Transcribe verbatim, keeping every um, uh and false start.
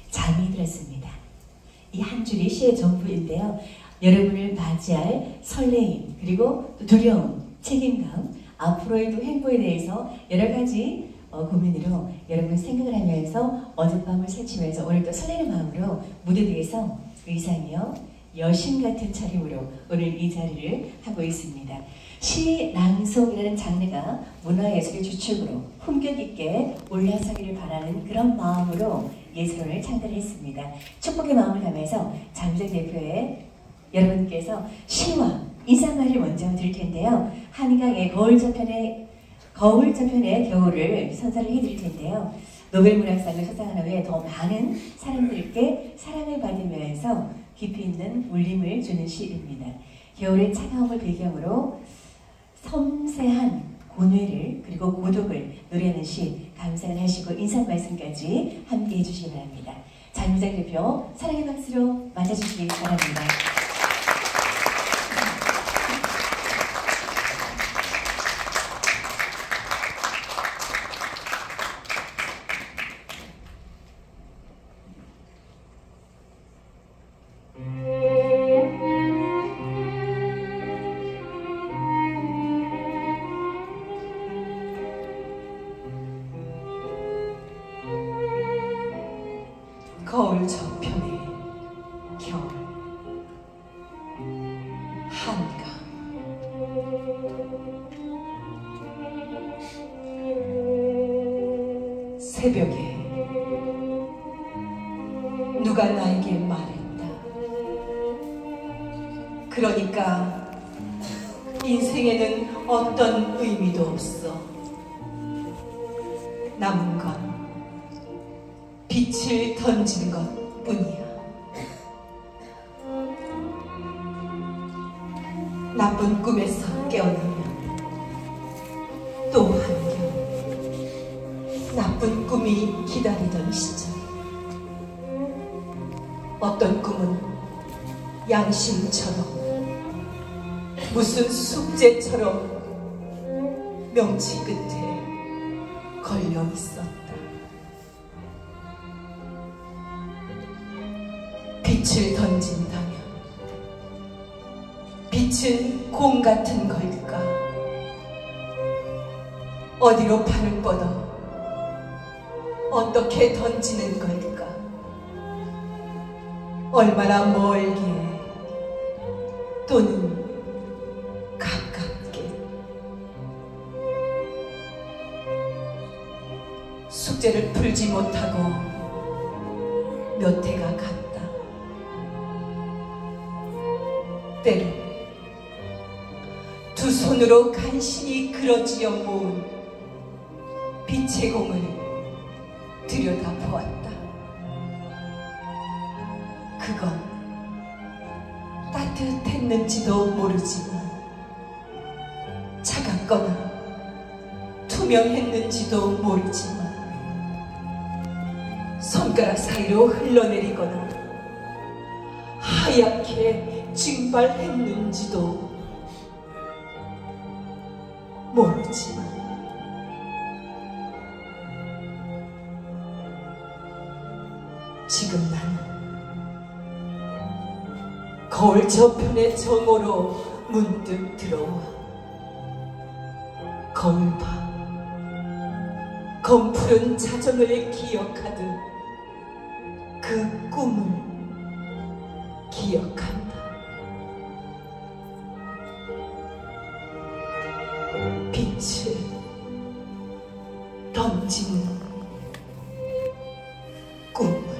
잠이 들었습니다. 이 한 줄이 시의 전부인데요. 여러분을 맞이할 설레임, 그리고 또 두려움, 책임감, 앞으로의 또 행보에 대해서 여러 가지 어, 고민으로 여러분 생각을 하면서 어젯밤을 새치면서 오늘 또 설레는 마음으로 무대 위에서 의상이요 여신 같은 차림으로 오늘 이 자리를 하고 있습니다. 시 낭송이라는 장르가 문화예술의 주축으로 품격 있게 올라서기를 바라는 그런 마음으로 예술원을 창단했습니다. 축복의 마음을 담아서 장유정 대표의 여러분께서 시와 인사말을 먼저 드릴 텐데요. 한강의 거울 저편의 거울 저편의 겨울을 선사를 해드릴 텐데요. 노벨문학상을 수상한 후에 더 많은 사람들께 사랑을 받으면서 깊이 있는 울림을 주는 시입니다. 겨울의 차가움을 배경으로 섬세한 고뇌를 그리고 고독을 노래하는 시 감상을 하시고 인사 말씀까지 함께 해주시기 바랍니다. 장유정 대표 사랑의 박수로 맞아주시기 바랍니다. 거울 저편의 겨울 한강 새벽에 누가 나에게 말했다. 그러니까 인생에는 어떤 의미도 없어. 남은 건 빛을 던지는 것 뿐이야. 나쁜 꿈에서 깨어나면 또 한결 나쁜 꿈이 기다리던 시절, 어떤 꿈은 양심처럼 무슨 숙제처럼 명치 끝에 걸려 있었다. 빛을 던진다면 빛은 공 같은 걸까? 어디로 팔을 뻗어 어떻게 던지는 걸까? 얼마나 멀게 또는 가깝게. 숙제를 풀지 못하고 몇 해가 갔다. 때로 두 손으로 간신히 그려지어 모은 빛의 공을 들여다보았다. 그건 따뜻했는지도 모르지만 차갑거나 투명했는지도 모르지만 손가락 사이로 흘러내리거나 하얗게 증발했는지도 모르지만 지금 나는 거울 저편의 정오로 문득 들어와 거울봐 검푸른 자정을 기억하듯 그 꿈을 기억한다. 빛을 던지는 꿈을.